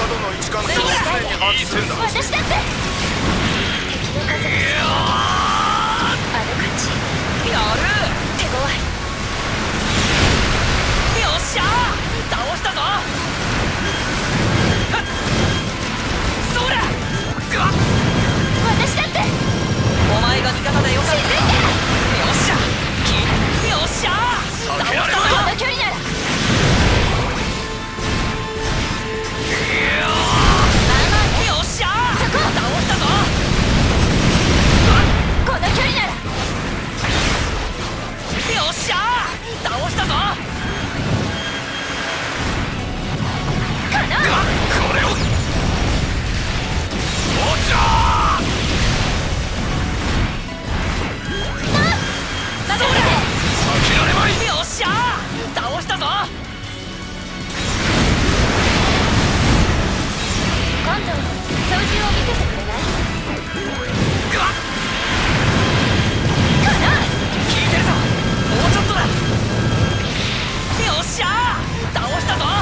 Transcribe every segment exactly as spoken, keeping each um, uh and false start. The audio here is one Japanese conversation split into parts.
との位置関係を常に把握するんだ。 私だって敵の数が少ないあの感じやる。 手強い。 よっしゃー倒したぞ。そらぐわっ私だってお前が味方でよかった。 沈んでよっしゃきよっしゃー倒したぞ。 この距離ならよっしゃーそこ倒したぞ。 この距離ならよっしゃー倒したぞ。 かなこれをおっちゃー任せて避けられまい。 よっしゃー倒したぞ。 今度操縦を見せてくれないぐわっかな効いてるぞ。もうちょっとだ。よっしゃー倒したぞ。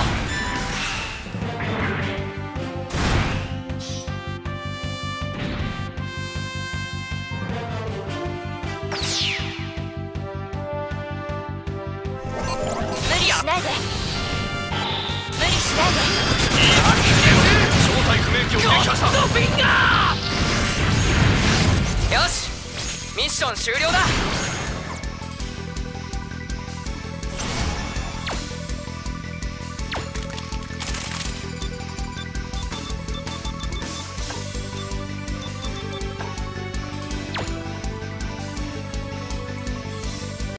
無理やしないで無理しないで正体不明機を撃破した。 ゴッドフィンガー。よしミッション終了だ。